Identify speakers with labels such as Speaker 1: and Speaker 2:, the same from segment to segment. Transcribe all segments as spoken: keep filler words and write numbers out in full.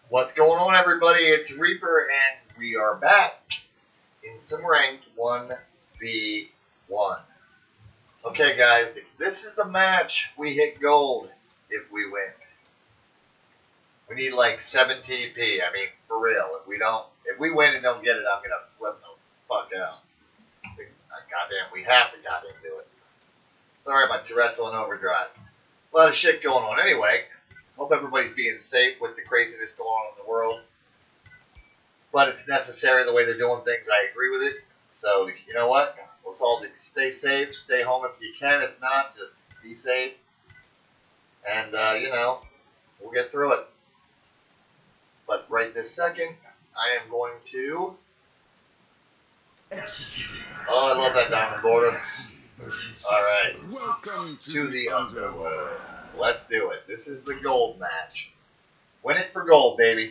Speaker 1: What's going on, everybody? It's Reaper, and we are back in some ranked one v one. Okay, guys, this is the match. We hit gold if we win. We need like seven T P. I mean, for real. If we don't, if we win and don't get it, I'm gonna flip the fuck out. Goddamn, we have to goddamn do it. Sorry, my Tourette's on overdrive. A lot of shit going on. Anyway. Hope everybody's being safe with the craziness going on in the world. But it's necessary the way they're doing things. I agree with it. So, you know what? Let's all stay safe. Stay home if you can. If not, just be safe. And, uh, you know, we'll get through it. But right this second, I am going to... Oh, I love that diamond border. Alright. Welcome to the underworld. Let's do it. This is the gold match. Win it for gold, baby.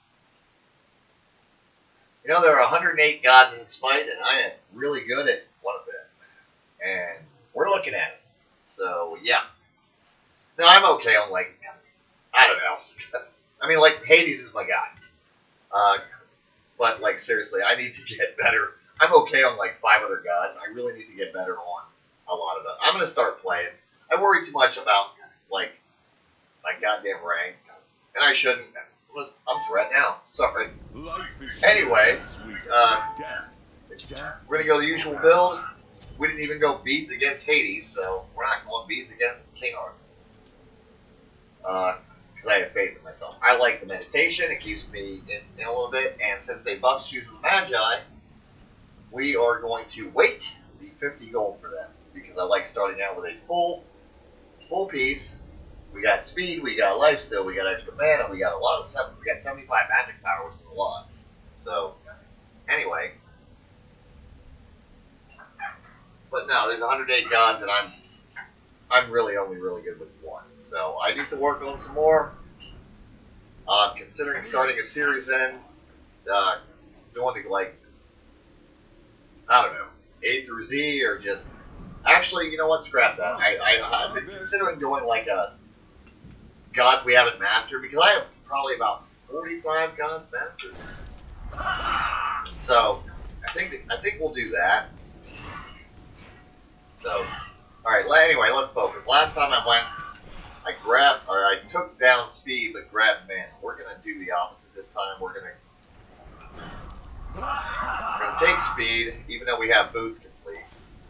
Speaker 1: You know, there are one hundred eight gods in Smite, and I am really good at one of them. And we're looking at it. So, yeah. No, I'm okay on, like, I don't know. I mean, like, Hades is my guy. Uh, but, like, seriously, I need to get better. I'm okay on, like, five other gods. I really need to get better on a lot of them. I'm going to start playing. I worry too much about... like, my goddamn rank. And I shouldn't. I'm threat now. Sorry. Anyway, uh, we're going to go the usual build. We didn't even go beads against Hades, so we're not going beads against King Arthur. Uh, because I have faith in myself. I like the meditation. It keeps me in, in a little bit. And since they buffed Shoes with Magi, we are going to wait the fifty gold for them. Because I like starting out with a full, full piece. We got speed, we got life steal, we got extra mana, we got a lot of stuff. We got seventy-five magic power, which is a lot. So, anyway. But no, there's one hundred eight gods, and I'm I'm really only really good with one. So, I need to work on some more. I'm uh, considering starting a series then. Uh, doing like, I don't know, A through Z, or just... Actually, you know what? Scrap that. I, I, I've been considering doing like a... gods we haven't mastered, because I have probably about forty-five gods mastered. So I think I think we'll do that. So, all right. Anyway, let's focus. Last time I went, I grabbed or I took down speed, but grabbed mana. We're gonna do the opposite this time. We're gonna we're gonna take speed, even though we have boots complete.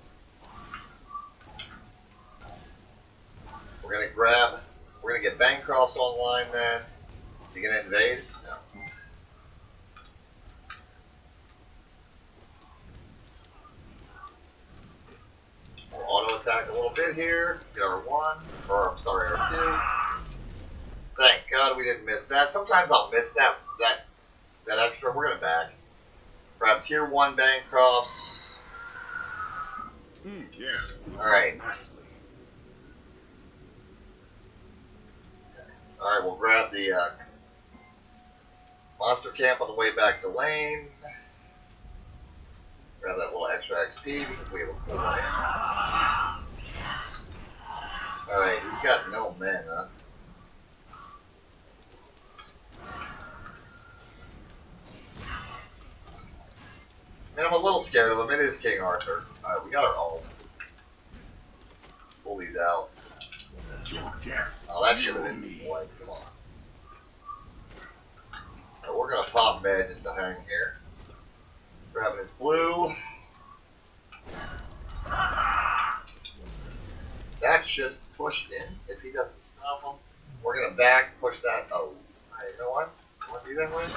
Speaker 1: We're gonna grab. We're going to get Bancrofts online then. You going to invade? No. We'll auto attack a little bit here. Get our one. Or, I'm sorry, our two. Thank God we didn't miss that. Sometimes I'll miss that that, that extra. We're going to back. Grab tier one Bancrofts. Mm, yeah. Alright. Alright, we'll grab the uh, monster camp on the way back to lane. Grab that little extra X P because we have a full lane. Alright, he's got no mana. I mean, I'm a little scared of him. It is King Arthur. Alright, we got our ult. Pull these out. Oh, that should have been some white. Come on. Right, we're going to pop med just to hang here. Grabbing his blue. That should push in if he doesn't stop him. We're going to back, push that. Oh, right, you know what? You want to do that way?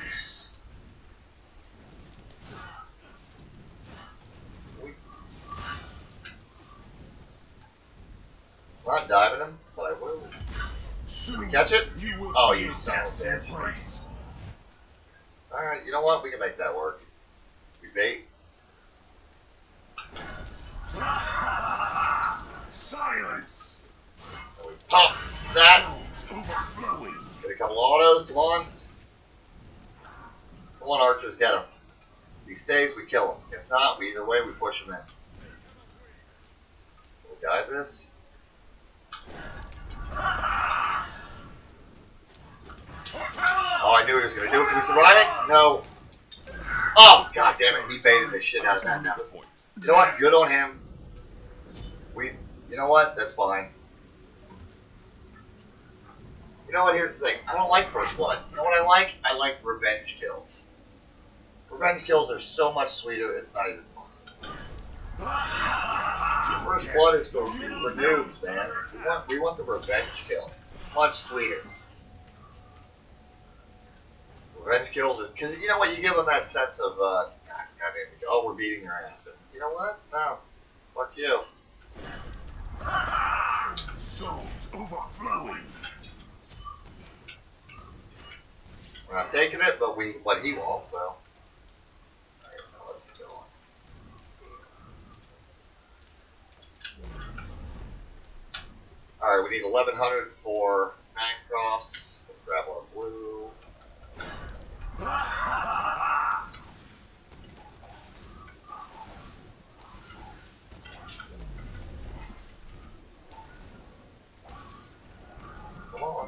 Speaker 1: I'm not diving him, but I will. Did we catch it? Oh, you son of a bitch. Alright, you know what? We can make that work. We bait.
Speaker 2: Silence!
Speaker 1: And we pop that. Get a couple autos, come on. Come on, archers, get him. If he stays, we kill him. If not, we either way, we push him in. We'll guide this. Oh, knew he was going to do it. Can we survive it? No. Oh, god damn it. He baited the shit out of that. You know what? Good on him. We, you know what? That's fine. You know what? Here's the thing. I don't like First Blood. You know what I like? I like revenge kills. Revenge kills are so much sweeter, it's not even fun. First Blood is for, for noobs, man. We want, we want the revenge kill. Much sweeter. Revenge kills are, because you know what? You give them that sense of, uh, oh, we're beating your ass. And you know what? No. Fuck you.
Speaker 2: Souls overflowing.
Speaker 1: We're not taking it, but we, but he won't, so. Let's go on. Alright, we need eleven hundred for Bancrofts. Let's grab our blue. Come on.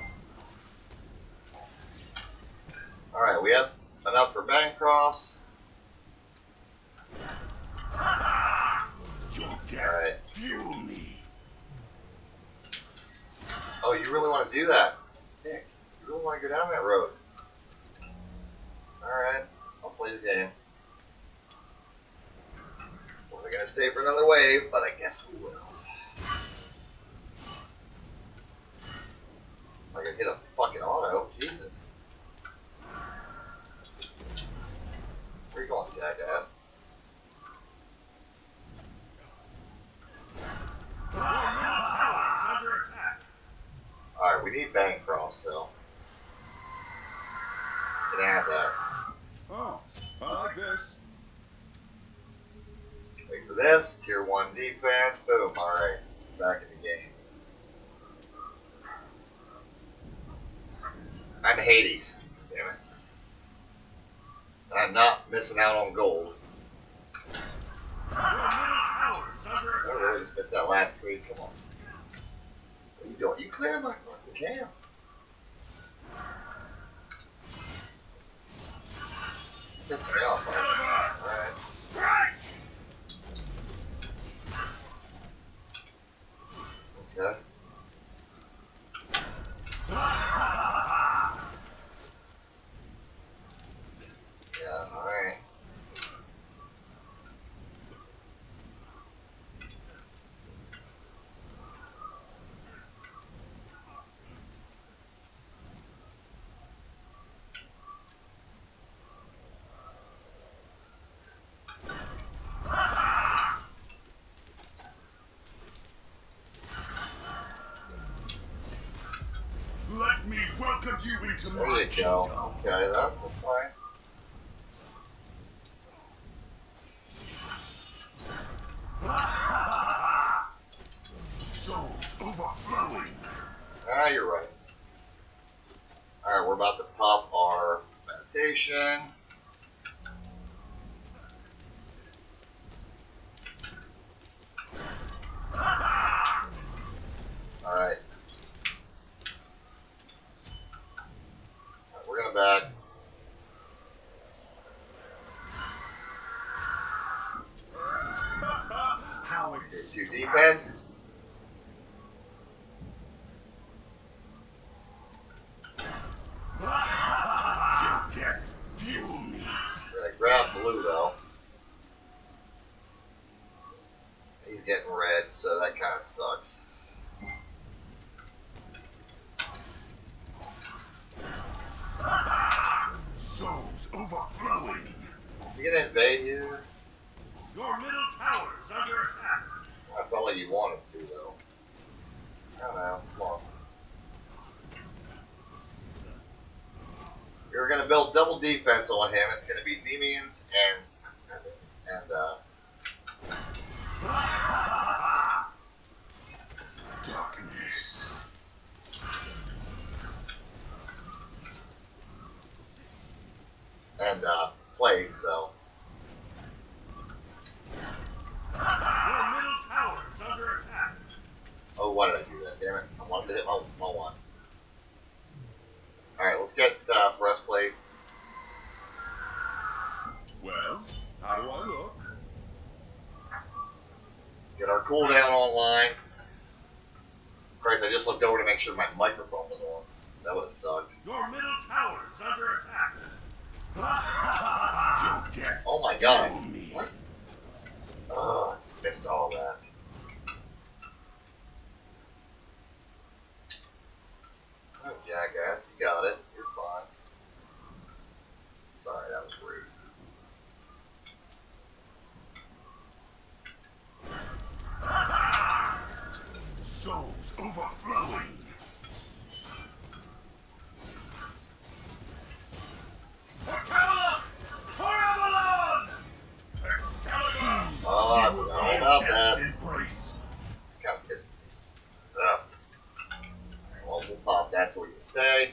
Speaker 1: Alright, we have enough for Bancrofts.
Speaker 2: Your death fuel me.
Speaker 1: Oh, you really want to do that? Dick, you really want to go down that road? Alright, I'll play the game. Wasn't gonna stay for another wave, but I guess we will. I can hit a fucking auto. Jesus. Where you going, jackass? Alright, we need Bancroft, so. Can have that.
Speaker 2: Oh, I like this.
Speaker 1: Wait for this. Tier one defense. Boom. Alright. Back in the game. I'm Hades. Damn it. And I'm not missing out on gold. I really just missed that last creep. Come on. What are you doing? You clearing my fucking cam. Pissing me off, man. Alright. Okay. Yeah, alright.
Speaker 2: Let me welcome you into
Speaker 1: There
Speaker 2: my
Speaker 1: you go. Okay, that's fine.
Speaker 2: Souls overflowing.
Speaker 1: Ah, you're right. Alright, we're about to pop our meditation. Alright. We're gonna back.
Speaker 2: How
Speaker 1: Here's your defense.
Speaker 2: Your death fuel me.
Speaker 1: We're gonna grab blue though. He's getting red, so that kind of sucks.
Speaker 2: Souls overflowing.
Speaker 1: Is he gonna invade here?
Speaker 2: Your middle tower is under attack.
Speaker 1: I felt like you wanted to though. I don't know. Come on. You're gonna build double defense on him. It's gonna be Nemeans and and uh.
Speaker 2: Darkness.
Speaker 1: and uh, played, so.
Speaker 2: Your middle tower is under attack.
Speaker 1: Oh, why did I do that? Damn it. I wanted to hit my, my one. Alright, let's get uh, breastplate. cooldown online. Christ, I just looked over to make sure my microphone was on. That would have sucked.
Speaker 2: Your middle tower is under attack.
Speaker 3: Your death.
Speaker 1: Oh my god.
Speaker 3: Kill me.
Speaker 1: What? Ugh, just missed all that. Oh, jackass, you got it. You're fine. Sorry, that was rude.
Speaker 3: Souls overflowing.
Speaker 1: Oh, I forgot all about that.
Speaker 3: Embrace.
Speaker 1: Kind of pissed me off. Alright, well, we'll pop that so we can stay.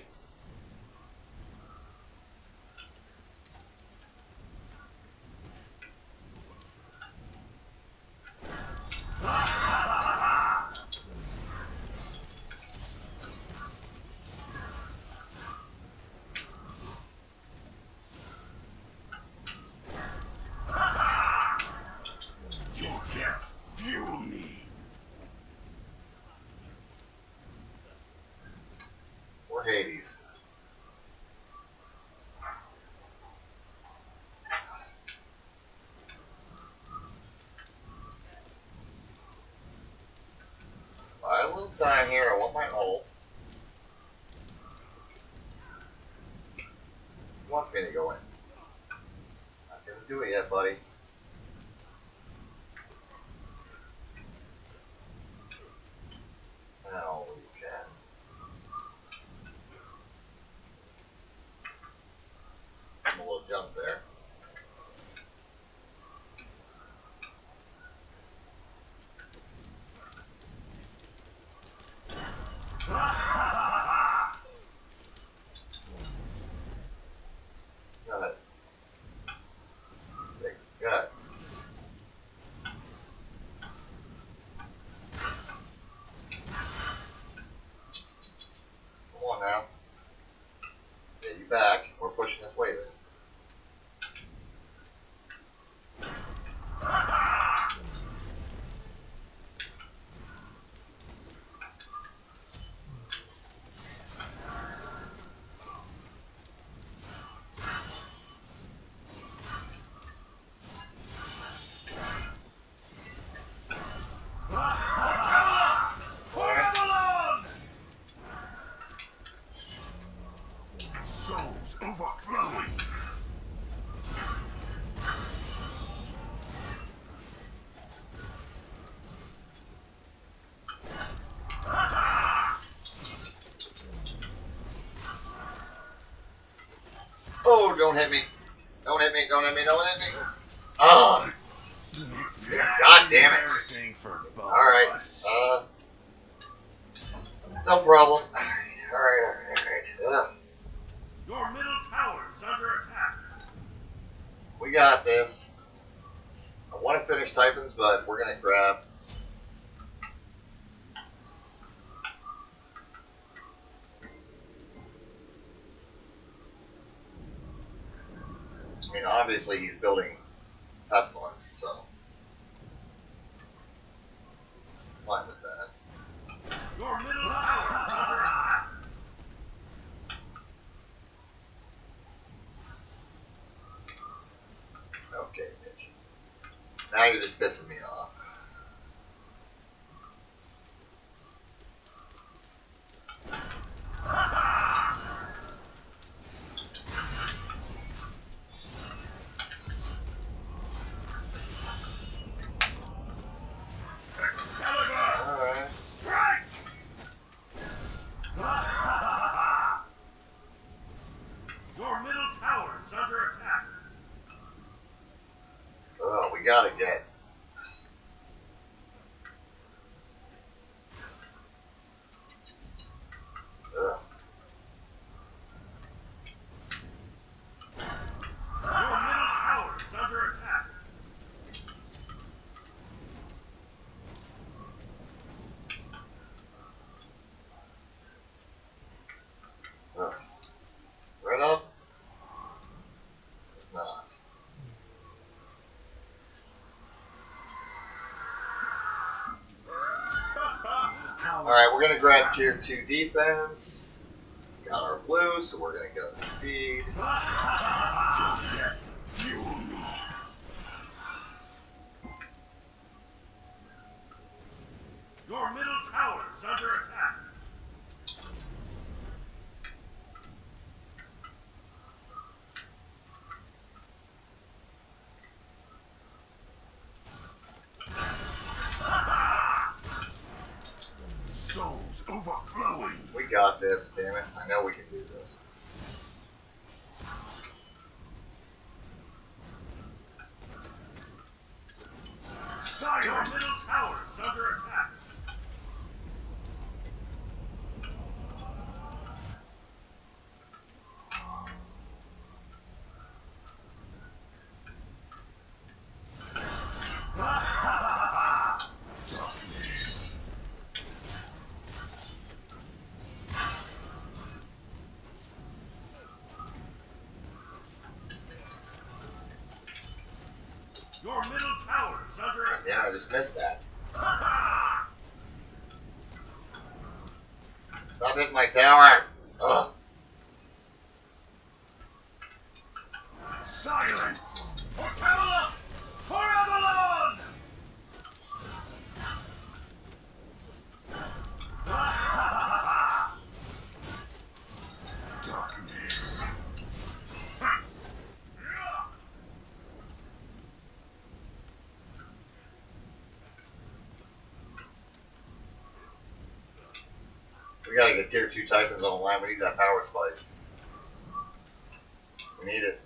Speaker 3: Your death fuel me.
Speaker 1: Or Hades. Buy a little time here. I want my ult. He wants me to go in. Not gonna do it yet, buddy. Now we can. A little jump there. Got it. Big gut. Come on now. Get you back. We're pushing this wave in.
Speaker 3: Souls overflowing.
Speaker 1: Oh, don't hit me. Don't hit me. Don't hit me. Don't hit me. Oh,
Speaker 3: Do not fear.
Speaker 1: God damn it.
Speaker 3: Sing for both
Speaker 1: Alright.
Speaker 3: of us.
Speaker 1: Uh, no problem. Alright, alright, alright. Ugh.
Speaker 2: Your middle tower is under attack.
Speaker 1: We got this. I want to finish Typhons, but we're going to grab. I mean, obviously he's building Pestilence, so. Fine with that.
Speaker 2: Your middle tower is under attack.
Speaker 1: Okay, bitch. Now you're just pissing me off. Alright.
Speaker 2: Strike! Your middle tower is under attack.
Speaker 1: Oh, we gotta get. Ugh.
Speaker 2: Your middle tower is under attack.
Speaker 1: Ugh. Right up? Not. we're gonna grab tier two defense. Got our blue, so we're gonna go speed.
Speaker 3: Your death fuel me.
Speaker 2: Your middle tower is under attack.
Speaker 3: Souls overflowing.
Speaker 1: We got this, damn it. I know we can do this.
Speaker 2: Your
Speaker 3: Silence.
Speaker 2: middle tower is under attack.
Speaker 3: Darkness.
Speaker 2: Your middle tower is under attack.
Speaker 1: Damn, I just missed that. Stop hitting my tower. Ugh.
Speaker 3: Silence.
Speaker 2: For Camelot! For Avalon!
Speaker 3: Darkness.
Speaker 1: We gotta get tier two Typhons online. We need that power spike. We need it.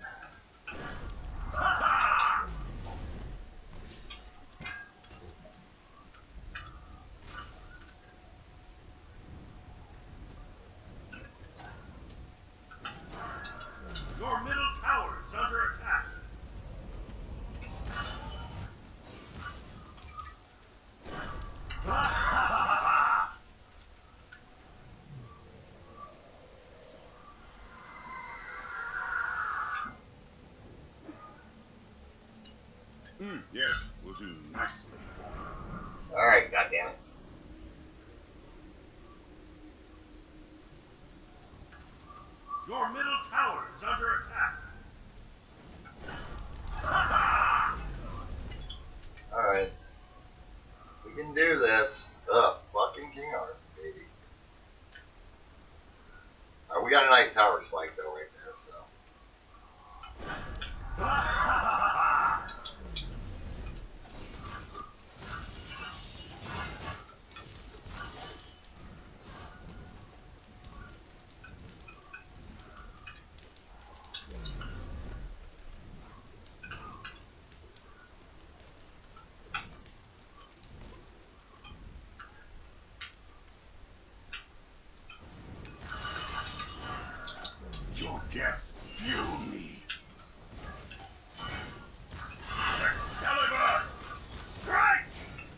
Speaker 2: Your middle tower is under attack.
Speaker 3: Hmm, yes, we'll do nicely.
Speaker 1: Alright, goddammit.
Speaker 2: Your middle tower is under attack.
Speaker 1: Alright. We can do this. Ugh, fucking King Arthur, baby. Alright, we got a nice power spike though right there, so.
Speaker 3: Your death fuel me.
Speaker 2: Excalibur! Strike!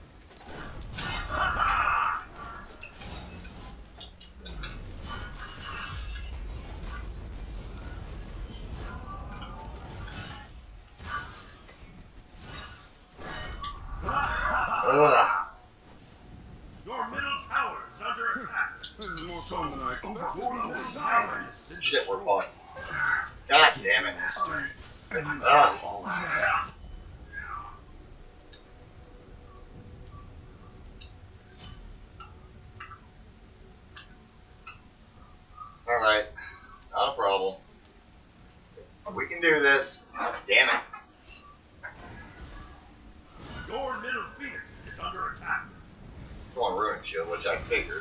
Speaker 1: Ugh.
Speaker 2: Your middle tower is under attack.
Speaker 3: This is more fun than I expected. Silence.
Speaker 1: Shit, we're fine. God damn it.
Speaker 3: Master.
Speaker 1: Ugh. Alright. Not a problem. We can do this. God damn it.
Speaker 2: Your middle phoenix is under attack.
Speaker 1: Going ruin shield, which I figured.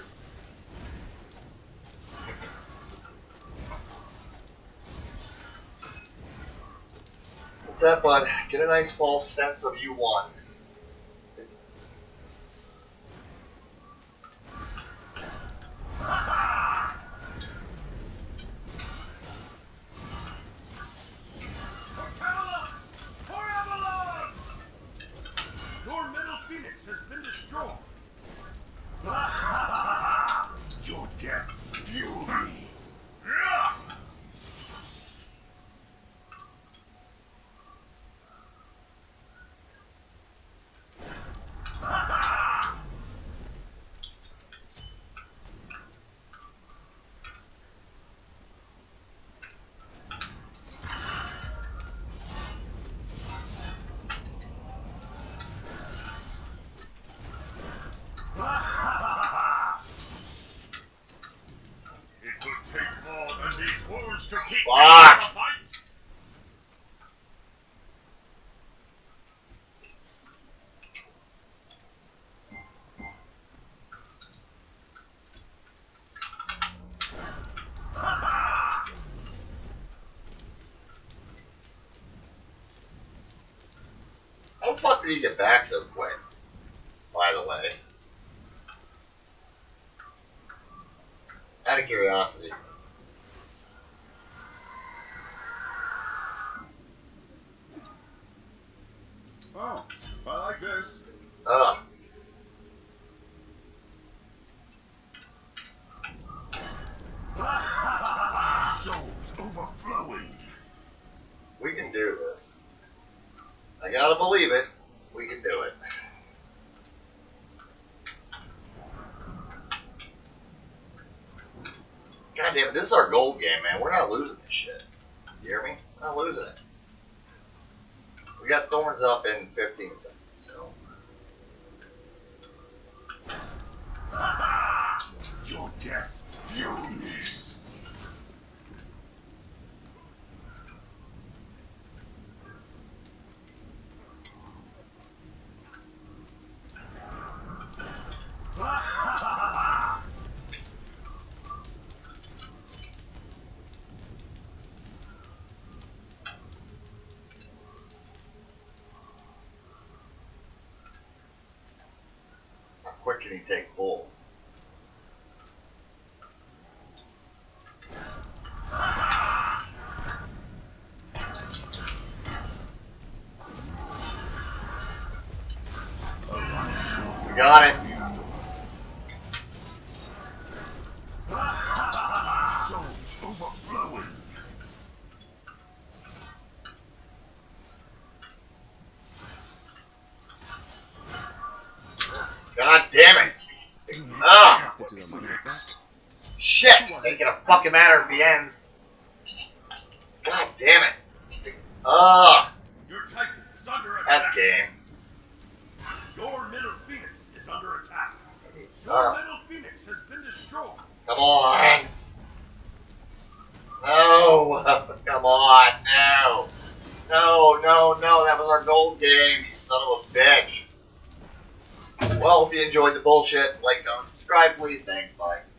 Speaker 1: What's that, bud? Get a nice false sense of you won.
Speaker 2: For Camelot! For Avalon! Your middle phoenix has been destroyed.
Speaker 3: Your death fuel me.
Speaker 2: to keep
Speaker 1: Fuck.
Speaker 2: me from the fight?
Speaker 1: How the fuck did he get back so quick? By the way. Out of curiosity.
Speaker 3: Oh, I like this.
Speaker 1: Ugh.
Speaker 3: Souls overflowing.
Speaker 1: We can do this. I gotta believe it. We can do it. God damn it, this is our gold game, man. We're not losing this shit. You hear me? We're not losing it. We got Thorns up in fifteen seconds, so.
Speaker 3: Your death fumes.
Speaker 1: How quick can he take bull? We got it.
Speaker 3: Souls overflowing.
Speaker 1: God damn it. Ah, shit. Ain't gonna fucking matter if he ends. God damn it. Ah,
Speaker 2: Your Titan is under attack.
Speaker 1: that's game.
Speaker 2: Your middle Phoenix is under attack. Your
Speaker 1: Ah,
Speaker 2: middle Phoenix has been destroyed.
Speaker 1: come on. No. Come on. No. No, no, no. That was our gold game, you son of a bitch. Well, hope you enjoyed the bullshit. Like, comment, subscribe, please. Thanks. Bye.